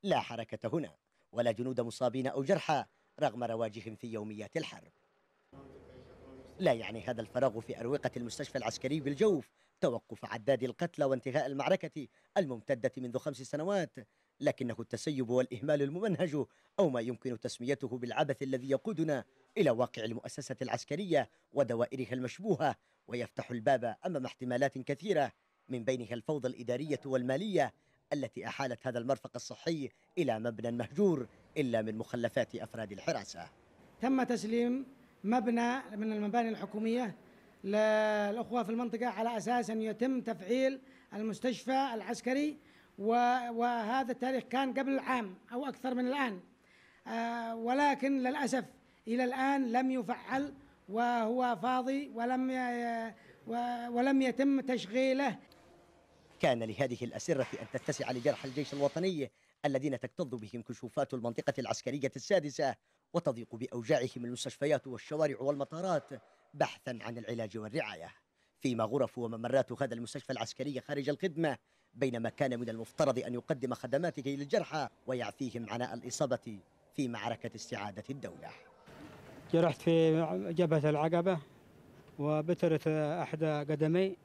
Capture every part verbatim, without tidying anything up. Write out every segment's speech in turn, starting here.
لا حركة هنا ولا جنود مصابين أو جرحى رغم رواجهم في يوميات الحرب. لا يعني هذا الفراغ في أروقة المستشفى العسكري بالجوف توقف عداد القتلى وانتهاء المعركة الممتدة منذ خمس سنوات، لكنه التسيب والإهمال الممنهج أو ما يمكن تسميته بالعبث الذي يقودنا إلى واقع المؤسسة العسكرية ودوائرها المشبوهة، ويفتح الباب أمام احتمالات كثيرة من بينها الفوضى الإدارية والمالية التي أحالت هذا المرفق الصحي إلى مبنى مهجور إلا من مخلفات أفراد الحراسة. تم تسليم مبنى من المباني الحكومية للأخوة في المنطقة على أساس أن يتم تفعيل المستشفى العسكري، وهذا التاريخ كان قبل عام أو أكثر من الآن، ولكن للأسف إلى الآن لم يفعل وهو فاضي ولم ولم يتم تشغيله. كان لهذه الأسرة أن تتسع لجرحى الجيش الوطني الذين تكتظ بهم كشوفات المنطقة العسكرية السادسة وتضيق بأوجاعهم المستشفيات والشوارع والمطارات بحثا عن العلاج والرعاية، فيما غرف وممرات هذا المستشفى العسكري خارج الخدمة، بينما كان من المفترض أن يقدم خدماته للجرحى ويعفيهم عناء الإصابة في معركة استعادة الدولة. جرحت في جبهة العقبة وبترت أحد قدمي،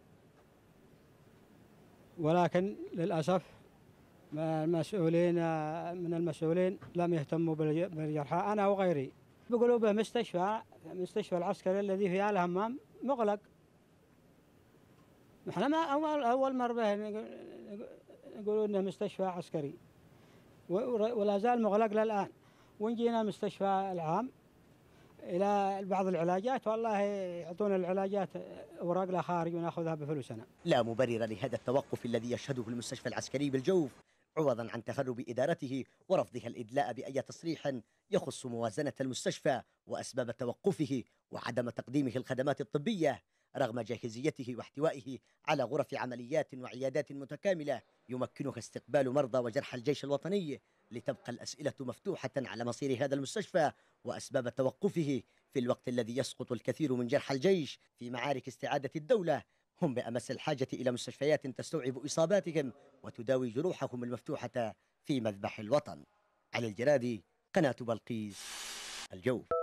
ولكن للأسف المسؤولين من المسؤولين لم يهتموا بالجرحى أنا وغيري. بيقولوا به مستشفى مستشفى العسكري الذي في آل همام مغلق. احنا ما أول أول مرة يقولوا إنه مستشفى عسكري ولا زال مغلق للآن، ونجينا المستشفى العام إلى بعض العلاجات والله يعطونا العلاجات أوراق لا خارج وناخذها بفلوسنا. لا مبرر لهذا التوقف الذي يشهده المستشفى العسكري بالجوف عوضا عن تهرب إدارته ورفضها الإدلاء بأي تصريح يخص موازنة المستشفى وأسباب توقفه وعدم تقديمه الخدمات الطبية رغم جاهزيته واحتوائه على غرف عمليات وعيادات متكاملة يمكنها استقبال مرضى وجرحى الجيش الوطني، لتبقى الأسئلة مفتوحة على مصير هذا المستشفى وأسباب توقفه في الوقت الذي يسقط الكثير من جرحى الجيش في معارك استعادة الدولة هم بأمس الحاجة إلى مستشفيات تستوعب إصاباتهم وتداوي جروحهم المفتوحة في مذبح الوطن. علي الجرادي، قناة بلقيس، الجوف.